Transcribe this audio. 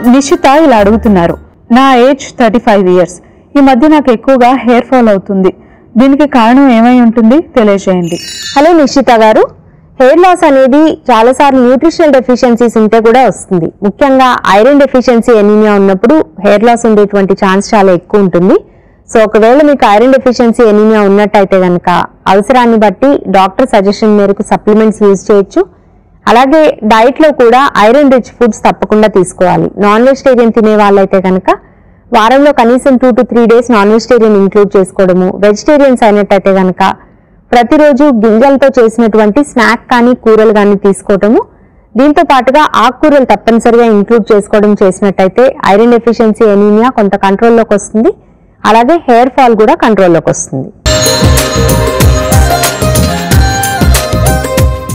నిషిత ఇలా అడుగుతున్నారు, నా ఏజ్ 35 ఇయర్స్, ఈ మధ్య నాకు ఎక్కువగా హెయిర్ ఫాల్ అవుతుంది, దీనికి కారణం ఏమై ఉంటుంది తెలియజేయండి. హలో నిషిత గారు, హెయిర్ లాస్ అనేది చాలాసార్లు న్యూట్రిషనల్ డెఫిషియన్సీస్ ఉంటే కూడా వస్తుంది. ముఖ్యంగా ఐరన్ డెఫిషియన్సీ ఎనీమియా ఉన్నప్పుడు హెయిర్ లాస్ ఉండేటువంటి ఛాన్స్ చాలా ఎక్కువ ఉంటుంది. సో ఒకవేళ మీకు ఐరన్ డెఫిషియన్సీ ఎనీమియా ఉన్నట్టయితే కనుక అవసరాన్ని బట్టి డాక్టర్ సజెషన్ మేరకు సప్లిమెంట్స్ యూజ్ చేయొచ్చు. అలాగే డైట్ లో కూడా ఐరన్ రిచ్ ఫుడ్స్ తప్పకుండా తీసుకోవాలి. నాన్ వెజిటేరియన్ తినే వాళ్ళైతే కనుక వారంలో కనీసం 2 to 3 days non vegetarian include చేసుకోవడము, వెజిటేరియన్స్ అయినట్టయితే కనుక ప్రతిరోజు గింజలతో చేసినటువంటి స్నాక్ కానీ కూరలు కానీ తీసుకోవటము, దీంతో పాటుగా ఆకుకూరలు తప్పనిసరిగా ఇంక్లూడ్ చేసుకోవడం చేసినట్టయితే ఐరన్ డెఫిషియన్సీ ఎనీమియా కొంత కంట్రోల్లోకి వస్తుంది. అలాగే హెయిర్ ఫాల్ కూడా కంట్రోల్లోకి వస్తుంది.